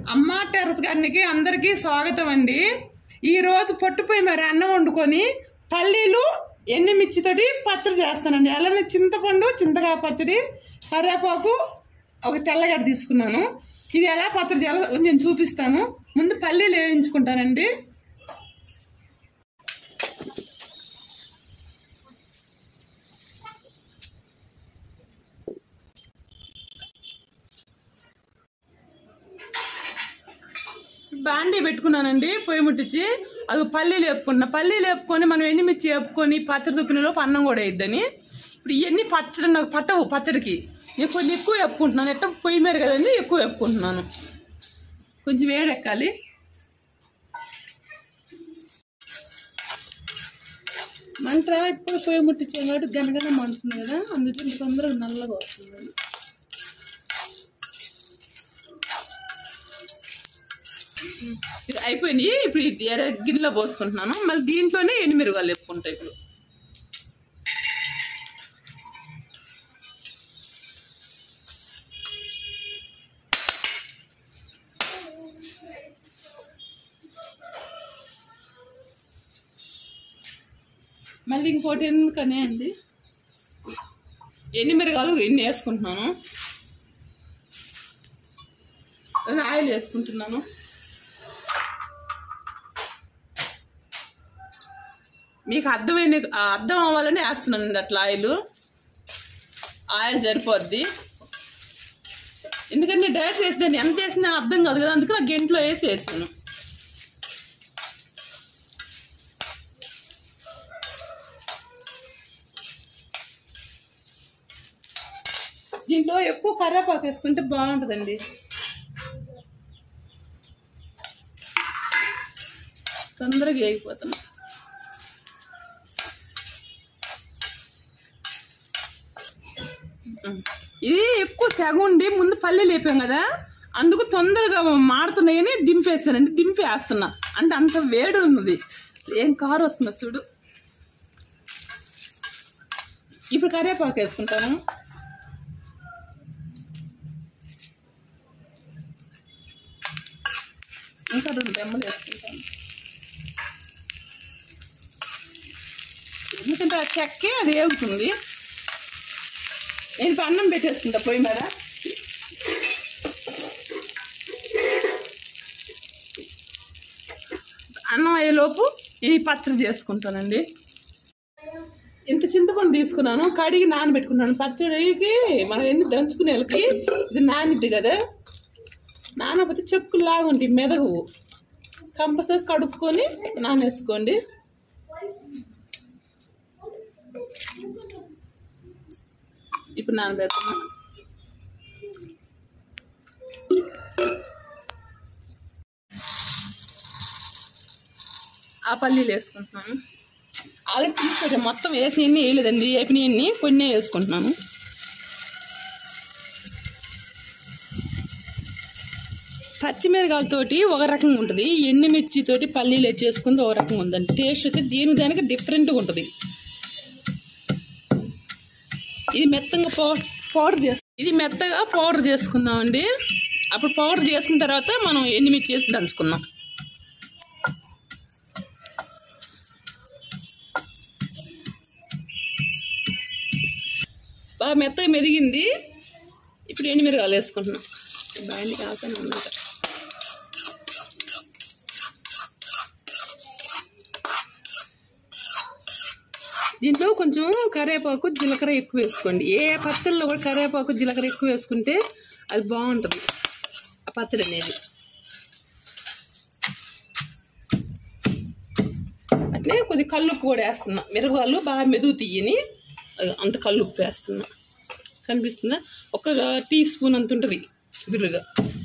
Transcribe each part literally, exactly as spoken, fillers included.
అమ్మ టెర్రస్ గార్డెన్కి అందరికీ స్వాగతం అండి. ఈరోజు పొట్టుపోయి మరి అన్నం వండుకొని పల్లీలు ఎండుమిర్చితోటి పచ్చడి చేస్తానండి. అలానే చింతపండు చింతకాయ పచ్చడి కరివేపాకు ఒక తెల్లగడ్డ తీసుకున్నాను. ఇది ఎలా పచ్చడి చేయాలో నేను చూపిస్తాను. ముందు పల్లీలు వేయించుకుంటానండి. బాండీ పెట్టుకున్నానండి, పొయ్యి ముట్టించి అది పల్లీలు వేపుకున్నా. పల్లీలు వేపుకొని మనం ఎండుమిర్చి వేపుకొని పచ్చడి దుక్కునే లోపు అన్నం కూడా వేద్దని. ఇప్పుడు ఇవన్నీ పచ్చడి నాకు పట్టవు, పచ్చడికి నేను కొంచెం ఎక్కువ వేపుకుంటున్నాను. ఎట్ట పొయ్యి మీద కదండి ఎక్కువ వేపుకుంటున్నాను. కొంచెం వేడెక్కాలి. మంట ఇప్పుడు పొయ్యి ముట్టించాను కాబట్టి గనగన మండుతుంది కదా, అందుకే తొందరగా నల్లగా వస్తుంది. ఇది అయిపోయింది. ఇప్పుడు ఎర్ర గిన్నెలో పోసుకుంటున్నాను. మళ్ళీ దీంట్లోనే ఎండుమిరగాయలు వేపుకుంటాయి. ఇప్పుడు మళ్ళీ ఇంకోటి ఎందుకనే అండి ఎండుమిరగాయలు ఇన్ని వేసుకుంటున్నాను. ఆయిల్ వేసుకుంటున్నాను. మీకు అర్థమైన అర్థం అవ్వాలని వేస్తున్నానండి అట్లా. ఆయిల్ ఆయిల్ సరిపోద్ది. ఎందుకంటే డైరెక్ట్ వేసేదాన్ని ఎంత వేసినా అర్థం కాదు కదా, అందుకే నాకు గంటలో వేసి వేసాను. దీంట్లో ఎక్కువ కరివేపాకు వేసుకుంటే బాగుంటుందండి. తొందరగా వేగిపోతాను. ఇది ఎక్కువ తెగ ఉండి ముందు పల్లీలు వేపాం కదా, అందుకు తొందరగా మాడుతున్నాయని దింపేస్తానండి. దింపి వేస్తున్నా అంటే అంత వేడి ఉన్నది. ఏం కారు వస్తుందో చూడు. ఇప్పుడు కరివేపాకు వేసుకుంటాను. ఇంకా రెండు దెమ్మలు వేసుకుంటాను. ఎందుకంటే ఆ చెక్కే అది వేగుతుంది. నేను ఇప్పుడు అన్నం పెట్టేసుకుంటా పొయ్యి మీద. అన్నం అయ్యేలోపు ఈ పచ్చడి చేసుకుంటానండి. ఇంత చింతపండు తీసుకున్నాను, కడిగి నానబెట్టుకున్నాను. పచ్చడికి మనం ఎన్ని దంచుకునే వాళ్ళకి ఇది నానిద్ది కదా, నానకపోతే చెక్కులు లాగా ఉంటాయి, మెదగవు. కంపల్సరీ కడుక్కొని నానేసుకోండి. ఇప్పుడు నానబెడుతున్నా. ఆ పల్లీలు వేసుకుంటున్నాను. అలాగే తీసుకొచ్చాను. మొత్తం వేసినవన్నీ వేయలేదండి, వేపినవన్నీ కొన్ని వేసుకుంటున్నాను. పచ్చిమిరకాయలతోటి ఒక రకంగా ఉంటుంది, ఎండుమిర్చితోటి పల్లీలు వేసి చేసుకుంది ఒక రకంగా ఉందండి. టేస్ట్ అయితే దీని దానికి డిఫరెంట్గా ఉంటుంది. ఇది మెత్తగా పౌ పౌడర్ చేసు ఇది మెత్తగా పౌడర్ చేసుకుందామండి. అప్పుడు పౌడర్ చేసుకున్న తర్వాత మనం ఎండుమిర్చి వేసి దంచుకుందాం. బాగా మెత్తగా మెదిగింది. ఇప్పుడు ఎండుమిరగాయలు వేసుకుంటున్నాం. బాగా కాకనే ఉన్నట. దీంట్లో కొంచెం కరివేపాకు జీలకర్ర ఎక్కువ వేసుకోండి. ఏ పచ్చడిలో కూడా కరివేపాకు జీలకర్ర ఎక్కువ వేసుకుంటే అది బాగుంటుంది ఆ పచ్చడి అనేది. అట్లే కొద్ది కల్లుప్పు కూడా వేస్తున్నా. మిరపకాయలు బాగా మెదుగు తీయని అంత కల్లుప్పు వేస్తున్నా. కనిపిస్తుందా? ఒక టీ స్పూన్ అంత ఉంటుంది బిర్రుగా.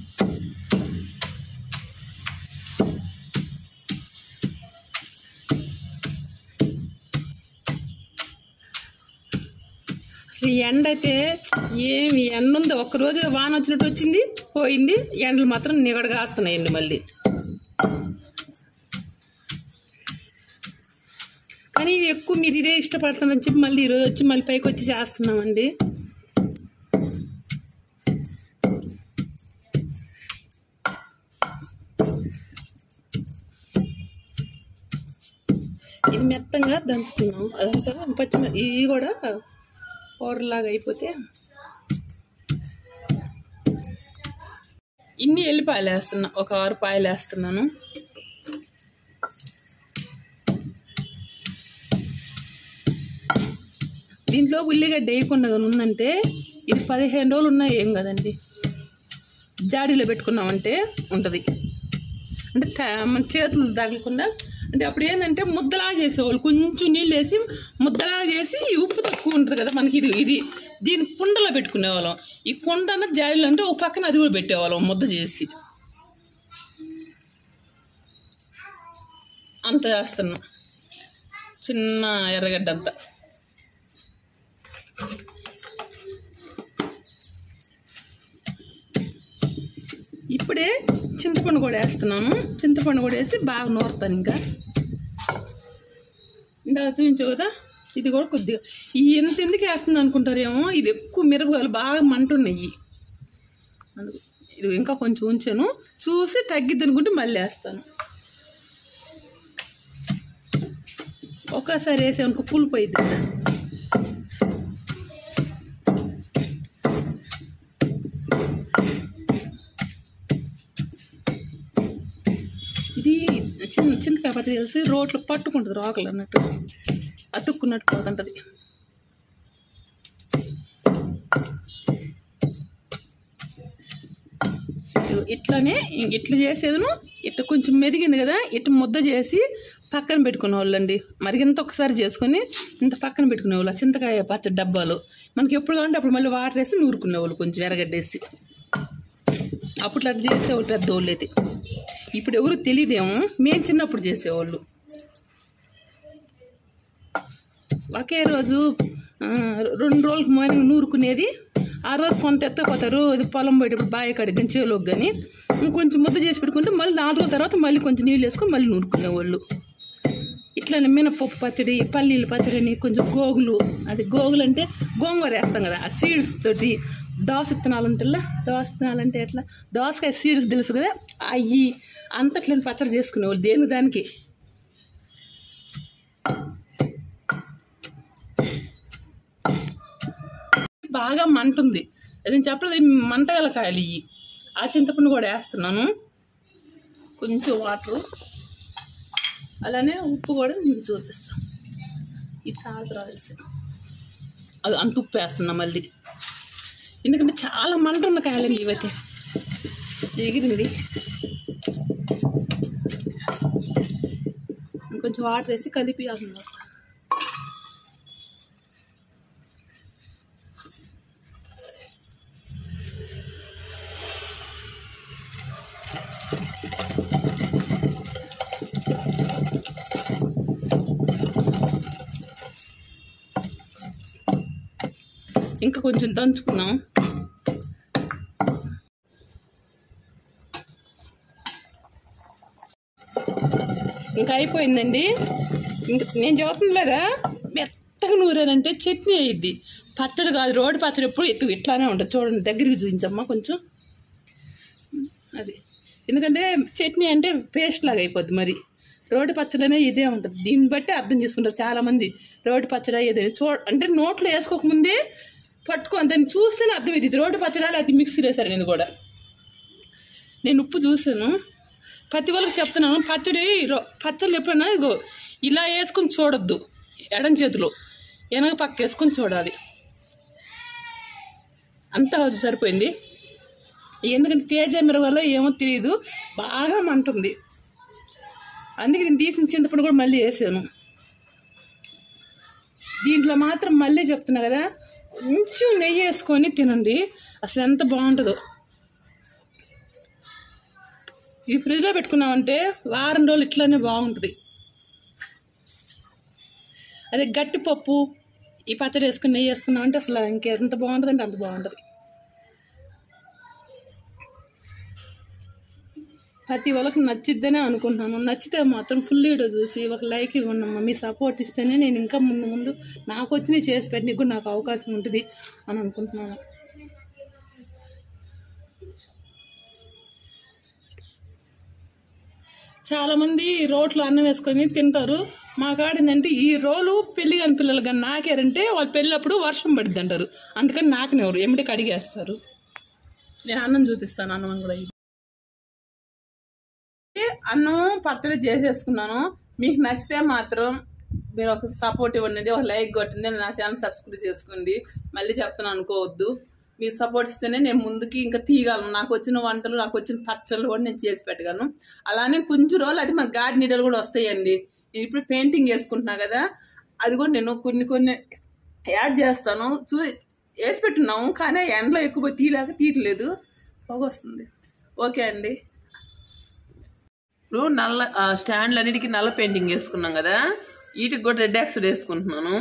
అసలు ఎండ అయితే ఏమి ఎండ ఉందో, ఒక్కరోజు వాన వచ్చినట్టు వచ్చింది పోయింది. ఎండలు మాత్రం నిగడగా వస్తున్నాయండి. మళ్ళీ కానీ ఎక్కువ మీరు ఇదే ఇష్టపడుతుందని చెప్పి మళ్ళీ ఈరోజు వచ్చి మళ్ళీ పైకి వచ్చి చేస్తున్నామండి. ఇది మెత్తంగా దంచుకున్నాం. అదంతా పచ్చిమిర్చి ఇవి కూడా పౌడర్ లాగా అయిపోతే ఇన్ని ఎల్లిపాయలు వేస్తున్నా, ఒక ఆరు పాయలు వేస్తున్నాను. దీంట్లో ఉల్లిగడ్డ వేయకుండా ఉందంటే ఇది పదిహేను రోజులు ఉన్నా ఏం కదండి. జాడీలో పెట్టుకున్నామంటే ఉంటుంది. అంటే మన చేతులు తగలకుండా. అంటే అప్పుడు ఏంటంటే ముద్దలాగా చేసేవాళ్ళు, కొంచెం నీళ్ళు వేసి ముద్దలాగా చేసి ఉప్పు తక్కువ ఉంటుంది కదా మనకి. ఇది ఇది దీని కుండలో పెట్టుకునేవాళ్ళం. ఈ కుండ అన్నది జాడీలో అంటే ఒక పక్కన అది కూడా పెట్టేవాళ్ళం ముద్ద చేసి. అంత చేస్తున్నాం, చిన్న ఎర్రగడ్డ అంతా. ఇప్పుడే చింతపండు కూడా వేస్తున్నాను. చింతపండు కూడా వేసి బాగా నూరుతాను. ఇంకా ఇంకా చూపించు కదా, ఇది కూడా కొద్దిగా ఈ ఎంత ఎందుకు వేస్తుంది అనుకుంటారేమో, ఇది ఎక్కువ మిరపకాయలు బాగా మంటున్నాయి. అందుకు ఇది ఇంకా కొంచెం ఉంచాను, చూసి తగ్గిద్ది అనుకుంటే మళ్ళీ వేస్తాను. ఒక్కసారి వేసామనుకో పులుపు అయిద్ది. ఇది చిన్న చింతకాయ పచ్చడి చేసి రోట్లో పట్టుకుంటుంది, రోకలు అన్నట్టు అతుక్కున్నట్టు పోతుంటుంది. ఇట్లానే ఇట్లా చేసేదను. ఇట్లా కొంచెం మెదిగింది కదా, ఇట్లా ముద్ద చేసి పక్కన పెట్టుకునే వాళ్ళండి. మరి ఇంత ఒకసారి చేసుకొని ఇంత పక్కన పెట్టుకునేవాళ్ళు. చింతకాయ పచ్చడి డబ్బాలు మనకి ఎప్పుడు కావాలంటే అప్పుడు మళ్ళీ వాటర్ వేసి నూరుకునేవాళ్ళు, కొంచెం ఎర్రగడ్డేసి. అప్పుడు అట్లా చేసేవాళ్ళు పెద్దవాళ్ళు అయితే. ఇప్పుడు ఎవరు తెలియదేమో, మేము చిన్నప్పుడు చేసేవాళ్ళు. ఒకే రోజు రెండు రోజులకు మార్నింగ్ నూరుకునేది. ఆ రోజు కొంత ఎత్తపోతారు, ఇది పొలం పోయేటప్పుడు బావి కడిగిన చేలోకి కానీ ఇంకొంచెం ముద్ద చేసి పెట్టుకుంటే మళ్ళీ నాలుగు రోజుల తర్వాత మళ్ళీ కొంచెం నీళ్ళు వేసుకొని మళ్ళీ నూరుకునేవాళ్ళు. ఇట్లానే మినపప్పు పచ్చడి, పల్లీల పచ్చడి అని కొంచెం గోగులు, అది గోగులు అంటే గోంగూర వేస్తాం కదా, ఆ సీడ్స్ తోటి. దోస విత్తనాలు ఉంటుందా, దోస విత్తనాలు అంటే ఎట్లా, దోసకాయ సీడ్స్ తెలుసు కదా, అవి అంతట్లని పచ్చడి చేసుకునేవాళ్ళు దేని దానికి. బాగా మంటుంది, అది చెప్పలేదు. మంటగల కాయలు ఇవి. ఆ చింతపండు కూడా వేస్తున్నాను, కొంచెం వాటరు, అలానే ఉప్పు కూడా మీకు చూపిస్తాను. ఇది చాలా రావాల్సి అది అంత ఉప్పు వేస్తున్నా మళ్ళీ, ఎందుకంటే చాలా మంట ఉన్న కాయలండి ఇవైతే. ఎగిరింది, ఇంకొంచెం వాటర్ వేసి కలిపి అన్నమాట. ఇంకా కొంచెం దంచుకున్నాం. ఇంకా అయిపోయిందండి. ఇంక నేను చెబుతుందిలేదా, మెత్తగా నూరానంటే చట్నీ అయ్యిద్ది. పచ్చడి కాదు, రోడ్డు పచ్చడి ఎప్పుడు ఎత్తు ఇట్లానే ఉంటుంది. చూడండి, దగ్గరికి చూపించమ్మా కొంచెం. అది ఎందుకంటే చట్నీ అంటే పేస్ట్ లాగా అయిపోద్ది. మరి రోడ్డు పచ్చడి అనేది ఇదే ఉంటుంది. దీన్ని బట్టి అర్థం చేసుకుంటారు చాలామంది. రోడ్డు పచ్చడి ఏదైనా చూ అంటే నోట్లో వేసుకోకముందే పట్టుకొని దాన్ని చూస్తేనే అర్థమైంది ఇది రోడ్డు పచ్చడి, అది మిక్సీ వేసారు. నేను కూడా నేను ఉప్పు చూసాను, ప్రతి వాళ్ళకి చెప్తున్నాను. పచ్చడి పచ్చళ్ళు ఎప్పుడైనా ఇగో ఇలా వేసుకొని చూడొద్దు, ఎడం చేతిలో వెనక పక్క వేసుకొని చూడాలి. అంతా సరిపోయింది. ఎందుకంటే తేజ మిరగలో ఏమో తెలియదు, బాగా మంటుంది. అందుకే నేను తీసిన చింతపండు కూడా మళ్ళీ వేసాను. దీంట్లో మాత్రం మళ్ళీ చెప్తున్నా కదా, కొంచెం నెయ్యి వేసుకొని తినండి, అసలు ఎంత బాగుంటుందో. ఈ ఫ్రిడ్జ్లో పెట్టుకున్నామంటే వారం రోజులు ఇట్లానే బాగుంటుంది. అదే గట్టి పప్పు ఈ పచ్చడి వేసుకుని నెయ్యి వేసుకున్నామంటే అసలు ఇంకెంత బాగుంటుంది అంటే అంత బాగుంటుంది. ప్రతి వాళ్ళకి నచ్చిద్దనే అనుకుంటున్నాను. నచ్చితే మాత్రం ఫుల్ వీడియో చూసి ఒక లైక్ ఇవ్వండి. మీ సపోర్ట్ ఇస్తేనే నేను ఇంకా ముందు ముందు నాకు వచ్చినవి చేసి పెట్టడానికి కూడా నాకు అవకాశం ఉంటుంది అని అనుకుంటున్నాను. చాలామంది రోట్లో అన్నం వేసుకొని తింటారు. మా కాడ ఏంటంటే ఈ రోలు పెళ్లి కాని పిల్లలు కానీ నాకారంటే వాళ్ళు పెళ్ళినప్పుడు వర్షం పడుద్ది అంటారు. అందుకని నాకనేవారు ఎమ్మటి కడిగేస్తారు. నేను అన్నం చూపిస్తాను. అన్నం కూడా అన్నం పచ్చడి చేసేసుకున్నాను. మీకు నచ్చితే మాత్రం మీరు ఒక సపోర్ట్ ఇవ్వండి, ఒక లైక్ కొట్టండి, నా ఛానల్ సబ్స్క్రైబ్ చేసుకోండి. మళ్ళీ చెప్తాను అనుకోవద్దు. మీరు సపోర్ట్ ఇస్తేనే నేను ముందుకి ఇంకా తీయగలను. నాకు వచ్చిన వంటలు, నాకు వచ్చిన పచ్చళ్ళు కూడా నేను చేసి పెట్టగలను. అలానే కొంచెం రోజులు అది మన గాడి నీడలు కూడా వస్తాయండి. నేను ఇప్పుడు పెయింటింగ్ వేసుకుంటున్నా కదా, అది కూడా నేను కొన్ని కొన్ని యాడ్ చేస్తాను. చూ వేసి పెట్టున్నాము, కానీ ఎండలో ఎక్కువ తీయలేక తీయట్లేదు, పొగ వస్తుంది. ఓకే అండి. ఇప్పుడు నల్ల స్టాండ్లు అన్నిటికీ నల్ల పెయింటింగ్ వేసుకున్నాం కదా, వీటికి కూడా రెడ్ యాక్సిడ్ వేసుకుంటున్నాను.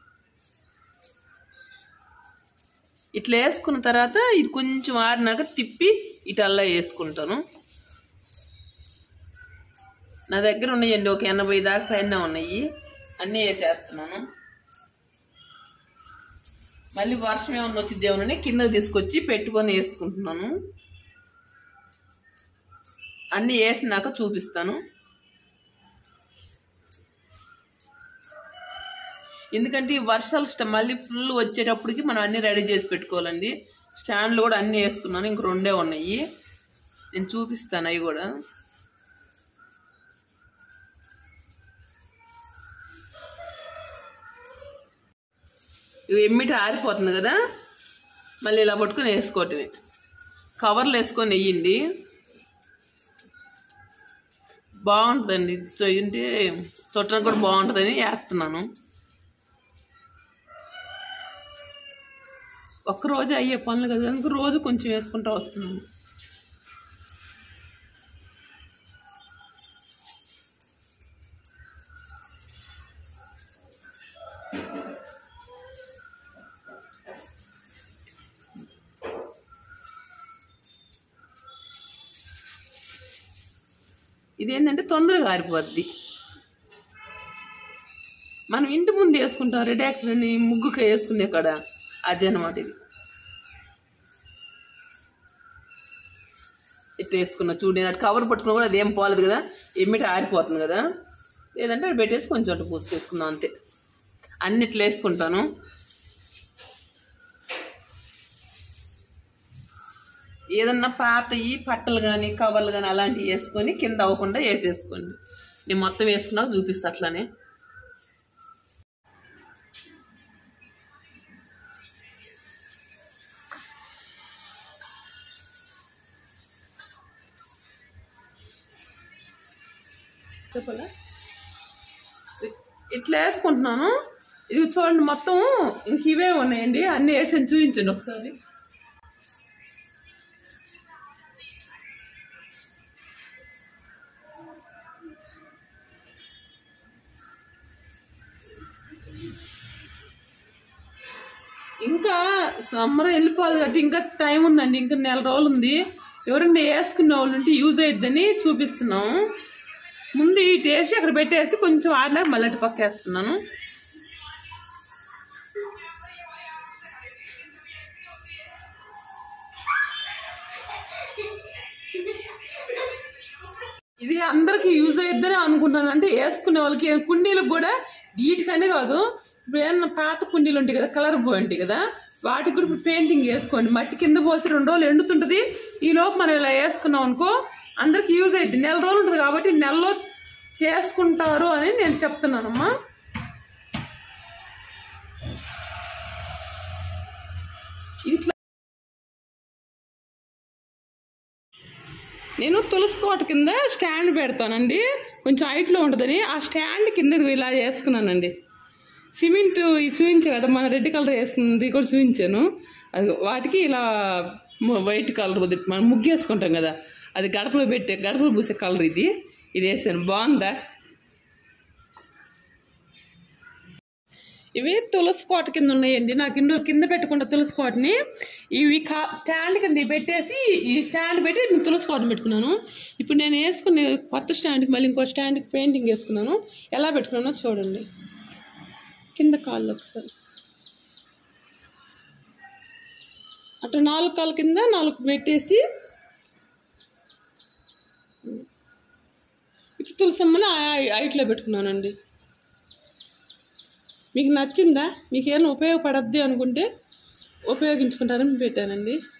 ఇట్లా వేసుకున్న తర్వాత ఇది కొంచెం ఆరినాక తిప్పి ఇటల్లా వేసుకుంటాను. నా దగ్గర ఉన్నాయండి ఒక ఎనభై దాకా పైన ఉన్నాయి. అన్నీ వేసేస్తున్నాను. మళ్ళీ వర్షం ఏమన్నా వచ్చింది ఏమన్నా కిందకి తీసుకొచ్చి పెట్టుకొని వేసుకుంటున్నాను. అన్నీ వేసినాక చూపిస్తాను. ఎందుకంటే ఈ వర్షాలు మళ్ళీ ఫుల్ వచ్చేటప్పటికి మనం అన్నీ రెడీ చేసి పెట్టుకోవాలండి. స్టాండ్లు కూడా అన్నీ వేసుకున్నాను, ఇంక రెండే ఉన్నాయి, నేను చూపిస్తాను అవి కూడా. ఇవి ఎమ్మిటి ఆరిపోతుంది కదా, మళ్ళీ ఇలా పట్టుకొని వేసుకోవటమే. కవర్లు వేసుకొని వెయ్యండి, బాగుంటుందండి. అంటే చుట్టడానికి కూడా బాగుంటుందని వేస్తున్నాను. ఒక్కరోజు అయ్యే పనులు కదా, అందుకు రోజు కొంచెం వేసుకుంటూ వస్తున్నాను. ఇదేంటంటే తొందరగా ఆరిపోద్ది. మనం ఇంటి ముందు వేసుకుంటాం రెడ్ యాక్సిడ్ ముగ్గుకి వేసుకునే కాడ, అదే అనమాట. ఇది ఇట్లా వేసుకున్నా చూడండి, అటు కవర్ పట్టుకున్నా కూడా అదేం పోలేదు కదా, ఎమ్మిటి ఆరిపోతుంది కదా. లేదంటే అటు పెట్టేసి కొంచెం అటు పూసి వేసుకున్నాం అంతే. అన్ని ఇట్లా వేసుకుంటాను. ఏదన్నా పాతయి పట్టలు కానీ కవర్లు కానీ అలాంటివి వేసుకొని కింద అవ్వకుండా వేసేసుకోండి. నేను మొత్తం వేసుకున్నాక చూపిస్తా అట్లానే. చెప్పాలా ఇట్లా వేసుకుంటున్నాను. ఇది చూడండి మొత్తం ఇంక ఇవే ఉన్నాయండి, అన్నీ వేసి చూపించండి ఒకసారి. ఇంకా సమ్మర్ వెళ్ళిపోవాలి కాబట్టి ఇంకా టైం ఉందండి, ఇంకా నెల రోజులు ఉంది. ఎవరైనా వేసుకునే వాళ్ళు ఉంటే యూజ్ అయ్యిద్దని చూపిస్తున్నాం. ముందు ఇటు వేసి అక్కడ పెట్టేసి కొంచెం ఆరినాక మళ్ళీ అటు పక్క వేస్తున్నాను. ఇది అందరికి యూజ్ అయ్యిద్దని అనుకుంటున్నాను. అంటే వేసుకునే వాళ్ళకి, కుండీలకు కూడా వీటికనే కాదు, ఇప్పుడు ఏమన్నా పాత కుండీలు ఉంటాయి కదా, కలర్ పోయి ఉంటాయి కదా, వాటికి కూడా ఇప్పుడు పెయింటింగ్ వేసుకోండి. మట్టి కింద పోసి రెండు రోజులు ఎండుతుంటుంది. ఈ లోపు మనం ఇలా వేసుకున్నాం అనుకో అందరికి యూజ్ అయ్యిద్ది. నెల రోజులు ఉంటుంది కాబట్టి నెలలో చేసుకుంటారు అని నేను చెప్తున్నానమ్మా. ఇట్లా నేను తులసి కోట కింద స్టాండ్ పెడతానండి, కొంచెం హైట్లో ఉంటుందని. ఆ స్టాండ్ కింద ఇలా చేసుకున్నానండి. సిమెంట్ చూపించే కదా, మన రెడ్ కలర్ వేసుకుంది కూడా చూపించాను. అది వాటికి ఇలా వైట్ కలర్ మనం ముగ్గు వేసుకుంటాం కదా, అది గడపలో పెట్టే గడపలో పూసే కలర్ ఇది ఇది వేసాను. బాగుందా? ఇవి తులసి కోట కింద ఉన్నాయండి. నాకు ఇండో కింద పెట్టుకుంటా తులసి కోటని. ఇవి కా స్టాండ్ కింద పెట్టేసి ఈ స్టాండ్ పెట్టి నేను తులసి కోటని పెట్టుకున్నాను. ఇప్పుడు నేను వేసుకునే కొత్త స్టాండ్కి మళ్ళీ ఇంకో స్టాండ్కి పెయింటింగ్ వేసుకున్నాను. ఎలా పెట్టుకున్నానో చూడండి. కింద కాళ్ళు ఒకసారి అట్లా నాలుగు కాళ్ళ కింద నాలుగు పెట్టేసి తులసమ్మలు హైట్లో పెట్టుకున్నానండి. మీకు నచ్చిందా? మీకేమైనా ఉపయోగపడద్ది అనుకుంటే ఉపయోగించుకుంటారని పెట్టానండి.